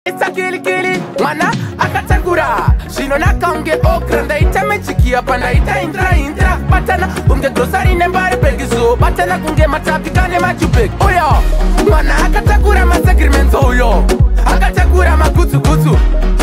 Kili mana akatakura Shino nakaunge okra Ndaita mechiki hapa ndaita intra Batana unge grocery nembari pegizo Batana kunge matapikane machupek Oyo mana akatakura masagrimento Oyo akatakura makutu